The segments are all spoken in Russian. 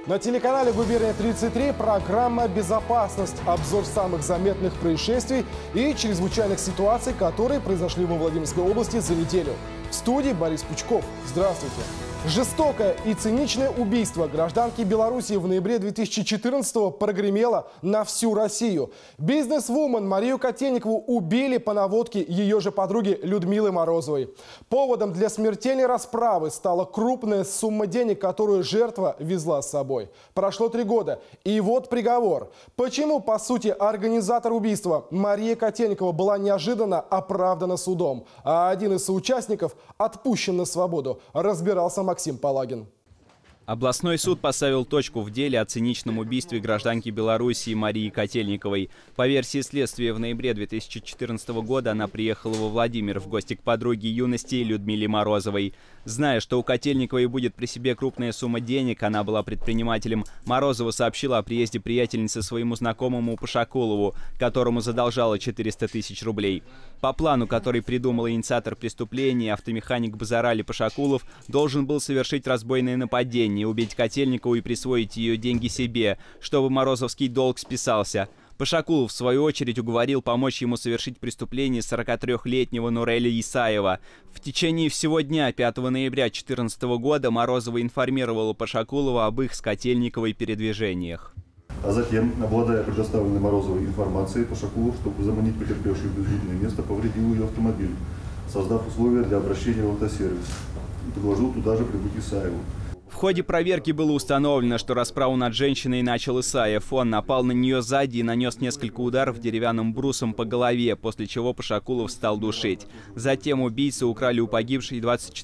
На телеканале «Губерния-33» программа «Безопасность». Обзор самых заметных происшествий и чрезвычайных ситуаций, которые произошли во Владимирской области за неделю. В студии Борис Пучков. Здравствуйте. Жестокое и циничное убийство гражданки Беларуси в ноябре 2014-го прогремело на всю Россию. Бизнес-вумен Марию Котельникову убили по наводке ее же подруги Людмилы Морозовой. Поводом для смертельной расправы стала крупная сумма денег, которую жертва везла с собой. Прошло 3 года. И вот приговор. Почему, по сути, организатор убийства Мария Котельникова была неожиданно оправдана судом, а один из соучастников отпущен на свободу, разбирался Максим Палагин. Областной суд поставил точку в деле о циничном убийстве гражданки Беларуси Марии Котельниковой. По версии следствия, в ноябре 2014 года она приехала во Владимир в гости к подруге юности Людмиле Морозовой. Зная, что у Котельниковой будет при себе крупная сумма денег, она была предпринимателем, Морозова сообщила о приезде приятельницы своему знакомому Пашакулову, которому задолжала 400 тысяч рублей. По плану, который придумал инициатор преступления, автомеханик Базарали Пашакулов должен был совершить разбойное нападение, убить Котельникову и присвоить ее деньги себе, чтобы морозовский долг списался. Пашакулов, в свою очередь, уговорил помочь ему совершить преступление 43-летнего Нуреля Исаева. В течение всего дня 5 ноября 2014 года Морозова информировала Пашакулова об их с Котельниковой передвижениях. А затем, обладая предоставленной Морозовой информацией, Пашакулов, чтобы заманить потерпевшую в безлюдное место, повредил ее автомобиль, создав условия для обращения в автосервис. И предложил туда же прибыть Исаеву. В ходе проверки было установлено, что расправу над женщиной начал Исаев. Он напал на нее сзади и нанес несколько ударов деревянным брусом по голове, после чего Пашакулов стал душить. Затем убийцы украли у погибшей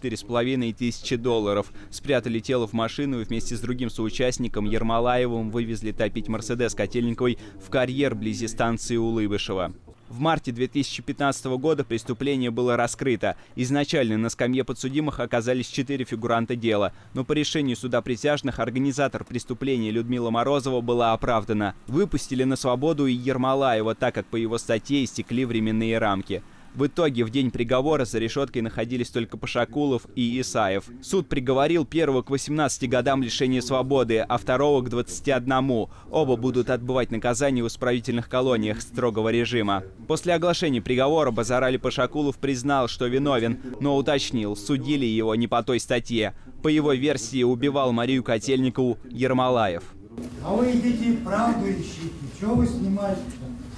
24,5 тысячи долларов, спрятали тело в машину и вместе с другим соучастником Ермолаевым вывезли топить Мерседес Котельниковой в карьер вблизи станции Улыбышева. В марте 2015 года преступление было раскрыто. Изначально на скамье подсудимых оказались 4 фигуранта дела. Но по решению суда присяжных организатор преступления Людмила Морозова была оправдана. Выпустили на свободу и Ермолаева, так как по его статье истекли временные рамки. В итоге в день приговора за решеткой находились только Пашакулов и Исаев. Суд приговорил первого к 18 годам лишения свободы, а второго к 21. Оба будут отбывать наказание в исправительных колониях строгого режима. После оглашения приговора Базарали Пашакулов признал, что виновен, но уточнил, судили его не по той статье. По его версии, убивал Марию Котельникову Ермолаев. А вы идите правду ищите. Чего вы снимаете-то?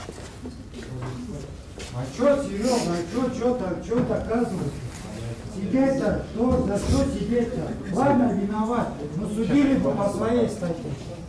А что, Серега, что доказывать? Сидеть-то, за что сидеть-то? Ладно, виноват, но судили бы по своей статье.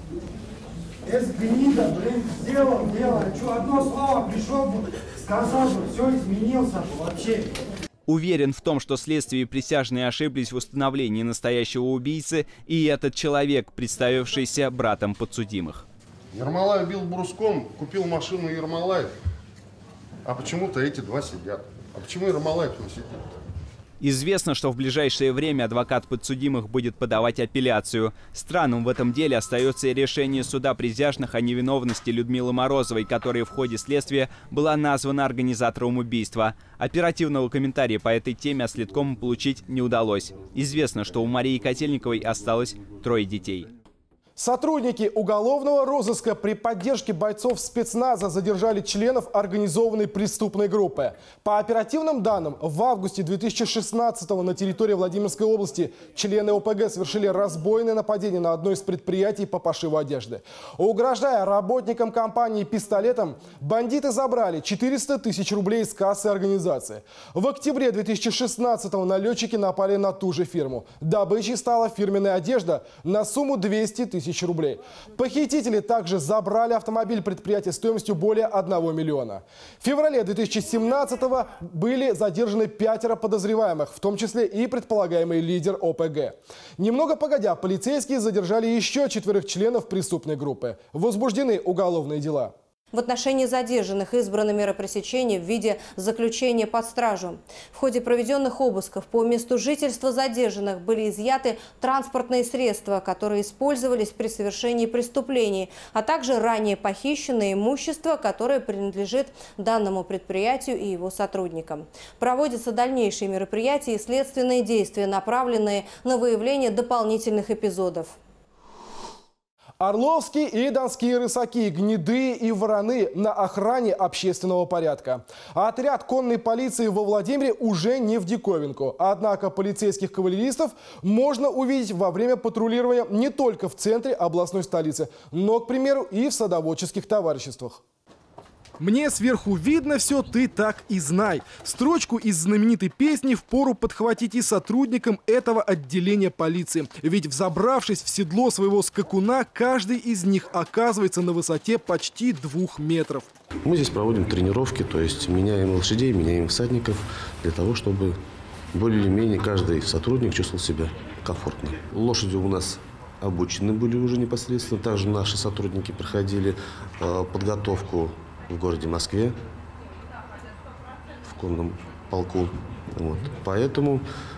Гнида, сделал дело. Что, одно слово пришел бы, сказал бы, все изменился бы вообще. Уверен в том, что следствие и присяжные ошиблись в установлении настоящего убийцы и этот человек, представившийся братом подсудимых. Ермолаев бил бруском, купил машину Ермолаев. А почему-то эти два сидят. А почему Ермолаев не сидит? Известно, что в ближайшее время адвокат подсудимых будет подавать апелляцию. Странным в этом деле остается и решение суда присяжных о невиновности Людмилы Морозовой, которая в ходе следствия была названа организатором убийства. Оперативного комментария по этой теме следкому получить не удалось. Известно, что у Марии Котельниковой осталось 3 детей. Сотрудники уголовного розыска при поддержке бойцов спецназа задержали членов организованной преступной группы. По оперативным данным, в августе 2016-го на территории Владимирской области члены ОПГ совершили разбойное нападение на одно из предприятий по пошиву одежды. Угрожая работникам компании пистолетом, бандиты забрали 400 тысяч рублей из кассы организации. В октябре 2016-го налетчики напали на ту же фирму. Добычей стала фирменная одежда на сумму 200 тысяч рублей. Похитители также забрали автомобиль предприятия стоимостью более 1 миллиона. В феврале 2017-го были задержаны 5 подозреваемых, в том числе и предполагаемый лидер ОПГ. Немного погодя, полицейские задержали еще 4 членов преступной группы. Возбуждены уголовные дела. В отношении задержанных избрана мера пресечения в виде заключения под стражу. В ходе проведенных обысков по месту жительства задержанных были изъяты транспортные средства, которые использовались при совершении преступлений, а также ранее похищенное имущество, которое принадлежит данному предприятию и его сотрудникам. Проводятся дальнейшие мероприятия и следственные действия, направленные на выявление дополнительных эпизодов. Орловские и донские рысаки, гнеды и вороны на охране общественного порядка. Отряд конной полиции во Владимире уже не в диковинку. Однако полицейских кавалеристов можно увидеть во время патрулирования не только в центре областной столицы, но, к примеру, и в садоводческих товариществах. Мне сверху видно все, ты так и знай. Строчку из знаменитой песни впору подхватить и сотрудникам этого отделения полиции. Ведь, взобравшись в седло своего скакуна, каждый из них оказывается на высоте почти 2 метров. Мы здесь проводим тренировки, то есть меняем лошадей, меняем всадников, для того, чтобы более или менее каждый сотрудник чувствовал себя комфортно. Лошади у нас обучены были уже непосредственно. Также наши сотрудники проходили подготовку в городе Москве, в конном полку. Вот. Поэтому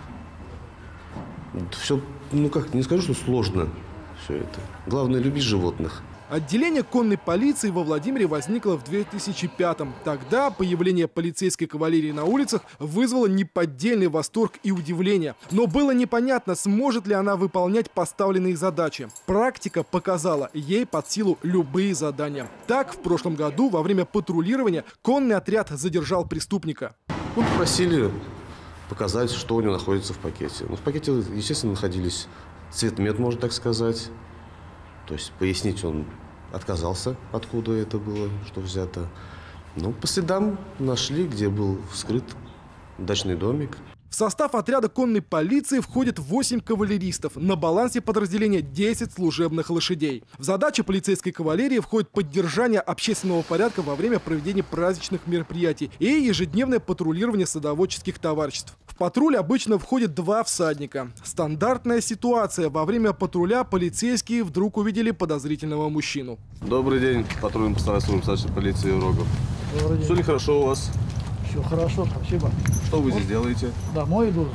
все, не скажу, что сложно все это. Главное, любить животных. Отделение конной полиции во Владимире возникло в 2005-м. Тогда появление полицейской кавалерии на улицах вызвало неподдельный восторг и удивление. Но было непонятно, сможет ли она выполнять поставленные задачи. Практика показала, ей под силу любые задания. Так, в прошлом году во время патрулирования конный отряд задержал преступника. Мы попросили показать, что у него находится в пакете. В пакете, естественно, находились цветмет, можно так сказать. То есть пояснить он отказался, откуда это было, что взято. Но по следам нашли, где был вскрыт дачный домик. В состав отряда конной полиции входит 8 кавалеристов. На балансе подразделения 10 служебных лошадей. В задачи полицейской кавалерии входит поддержание общественного порядка во время проведения праздничных мероприятий и ежедневное патрулирование садоводческих товариществ. В патруль обычно входит 2 всадника. Стандартная ситуация. Во время патруля полицейские вдруг увидели подозрительного мужчину. Добрый день, патрульный постовой старшей полиции Рогов. Добрый день. Все ли хорошо у вас? Все хорошо, спасибо. Что вы здесь делаете? Домой иду,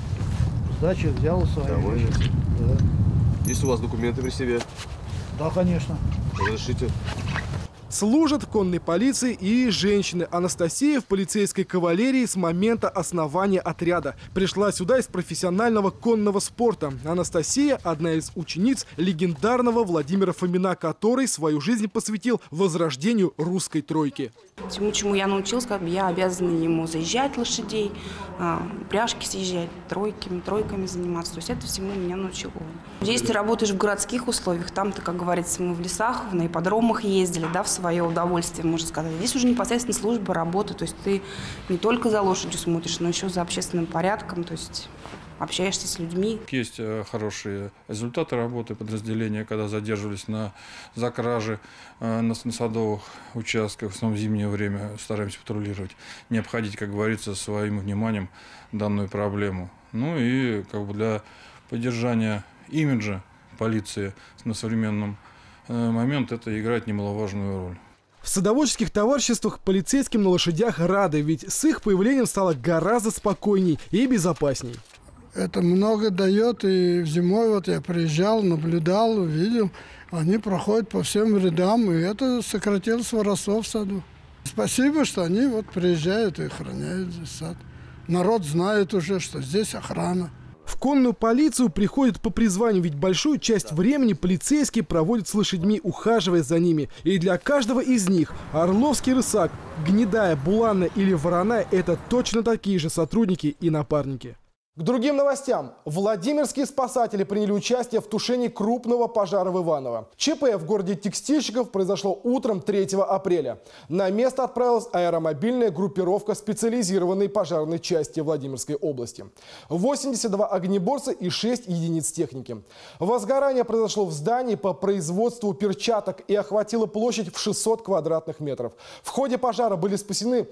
сдачи взял свои. Довольны? Да. Есть у вас документы при себе? Да, конечно. Разрешите? Служат в конной полиции и женщины. Анастасия в полицейской кавалерии с момента основания отряда. Пришла сюда из профессионального конного спорта. Анастасия – одна из учениц легендарного Владимира Фомина, который свою жизнь посвятил возрождению русской тройки. Чему я научилась, я обязана ему заезжать лошадей, пряжки съезжать, тройками заниматься. То есть это всему меня научил он. Здесь ты работаешь в городских условиях, там ты, как говорится, мы в лесах, на ипподромах ездили, да, в свое удовольствие, можно сказать. Здесь уже непосредственно служба, работа, то есть ты не только за лошадью смотришь, но еще за общественным порядком, то есть общаешься с людьми. Есть хорошие результаты работы подразделения, когда задерживались за кражи на садовых участках, в основном в зимнее время стараемся патрулировать, не обходить, как говорится, своим вниманием данную проблему. Ну и для поддержания имиджа полиции на современном момент это играет немаловажную роль. В садоводческих товариществах полицейским на лошадях рады, ведь с их появлением стало гораздо спокойней и безопасней. Это много дает, и зимой я приезжал, наблюдал, видел, они проходят по всем рядам, и это сократилось воровство в саду. Спасибо, что они приезжают и охраняют здесь сад. Народ знает уже, что здесь охрана. В конную полицию приходят по призванию, ведь большую часть времени полицейские проводят с лошадьми, ухаживая за ними. И для каждого из них орловский рысак, гнедая, буланная или ворона – это точно такие же сотрудники и напарники. К другим новостям. Владимирские спасатели приняли участие в тушении крупного пожара в Иваново. ЧП в городе Текстильщиков произошло утром 3 апреля. На место отправилась аэромобильная группировка специализированной пожарной части Владимирской области. 82 огнеборца и 6 единиц техники. Возгорание произошло в здании по производству перчаток и охватило площадь в 600 квадратных метров. В ходе пожара были спасены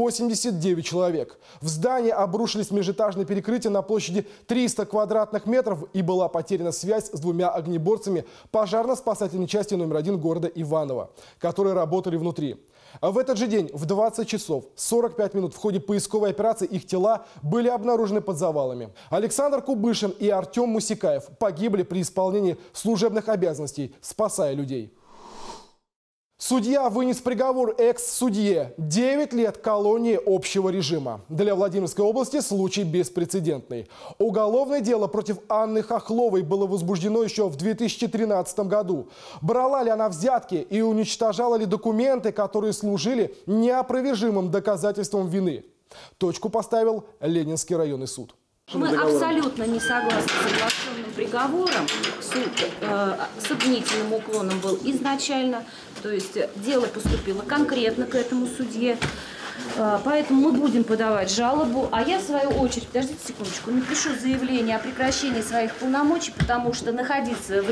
89 человек. В здании обрушились межэтажные перекрытия на площади 300 квадратных метров и была потеряна связь с 2 огнеборцами пожарно-спасательной части номер 1 города Иваново, которые работали внутри. В этот же день в 20 часов 45 минут в ходе поисковой операции их тела были обнаружены под завалами. Александр Кубышин и Артем Мусикаев погибли при исполнении служебных обязанностей, спасая людей. Судья вынес приговор экс-судье – 9 лет колонии общего режима. Для Владимирской области случай беспрецедентный. Уголовное дело против Анны Хохловой было возбуждено еще в 2013 году. Брала ли она взятки и уничтожала ли документы, которые служили неопровержимым доказательством вины? Точку поставил Ленинский районный суд. Мы абсолютно не согласны с согласованным приговором. Суд с обвинительным уклоном был изначально. То есть дело поступило конкретно к этому судье. Поэтому мы будем подавать жалобу. А я, в свою очередь, подождите секундочку, напишу заявление о прекращении своих полномочий, потому что находиться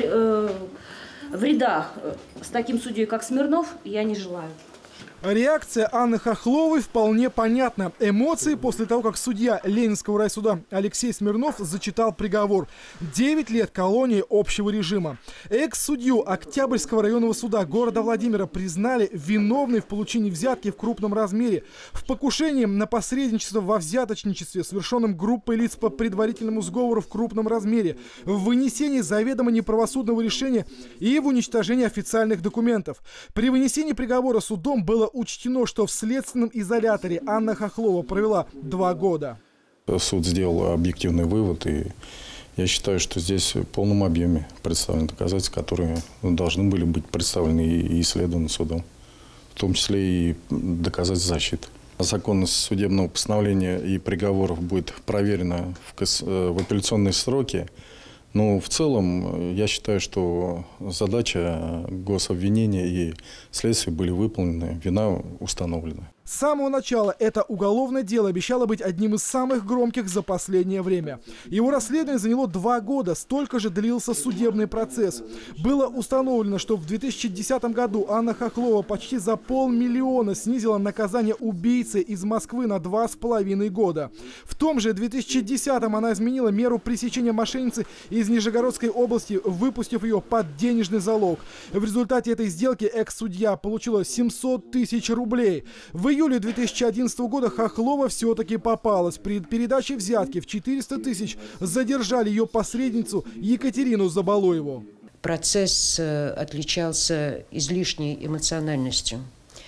в рядах с таким судьей, как Смирнов, я не желаю. Реакция Анны Хохловой вполне понятна. Эмоции после того, как судья Ленинского райсуда Алексей Смирнов зачитал приговор. 9 лет колонии общего режима. Экс-судью Октябрьского районного суда города Владимира признали виновной в получении взятки в крупном размере, в покушении на посредничество во взяточничестве, совершенном группой лиц по предварительному сговору в крупном размере, в вынесении заведомо неправосудного решения и в уничтожении официальных документов. При вынесении приговора судом было учтено, что в следственном изоляторе Анна Хохлова провела 2 года. Суд сделал объективный вывод, и я считаю, что здесь в полном объеме представлены доказательства, которые должны были быть представлены и исследованы судом, в том числе и доказательства защиты. Законность судебного постановления и приговоров будет проверена в апелляционные сроки. Но в целом я считаю, что задача гособвинения и следствия были выполнены, вина установлена. С самого начала это уголовное дело обещало быть одним из самых громких за последнее время. Его расследование заняло 2 года, столько же длился судебный процесс. Было установлено, что в 2010 году Анна Хохлова почти за 500 000 снизила наказание убийцы из Москвы на 2,5 года. В том же 2010-м она изменила меру пресечения мошенницы из Нижегородской области, выпустив ее под денежный залог. В результате этой сделки экс-судья получила 700 000 рублей. В июле 2011 года Хохлова все-таки попалась. При передаче взятки в 400 000 задержали ее посредницу Екатерину Забалоеву. Процесс отличался излишней эмоциональностью.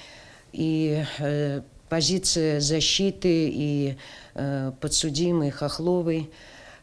И позиция защиты и подсудимой Хохловой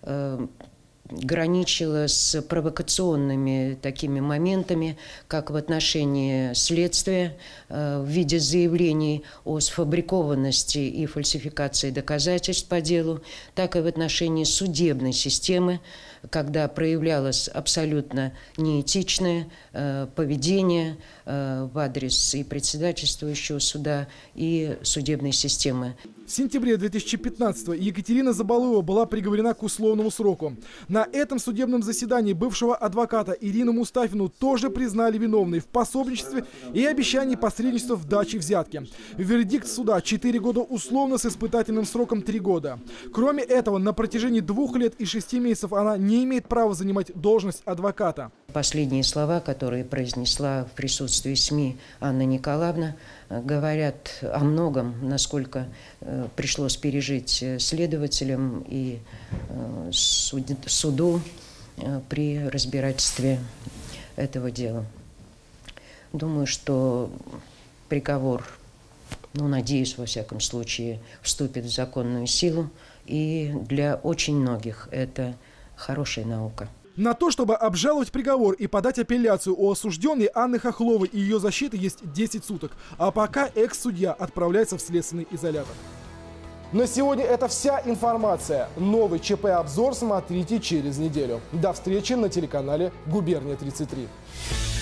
граничила с провокационными такими моментами, как в отношении следствия в виде заявлений о сфабрикованности и фальсификации доказательств по делу, так и в отношении судебной системы, когда проявлялось абсолютно неэтичное поведение в адрес и председательствующего суда, и судебной системы. В сентябре 2015-го Екатерина Забалоева была приговорена к условному сроку. На этом судебном заседании бывшего адвоката Ирину Мустафину тоже признали виновной в пособничестве и обещании посредничества в даче взятки. Вердикт суда – 4 года условно с испытательным сроком 3 года. Кроме этого, на протяжении 2 лет и 6 месяцев она не имеет права занимать должность адвоката. Последние слова, которые произнесла в присутствии СМИ Анна Николаевна, говорят о многом, насколько пришлось пережить следователям и суду при разбирательстве этого дела. Думаю, что приговор, надеюсь, во всяком случае, вступит в законную силу, и для очень многих это хорошая наука. На то, чтобы обжаловать приговор и подать апелляцию у осужденной Анны Хохловой и ее защиты, есть 10 суток. А пока экс-судья отправляется в следственный изолятор. На сегодня это вся информация. Новый ЧП-обзор смотрите через неделю. До встречи на телеканале «Губерния 33».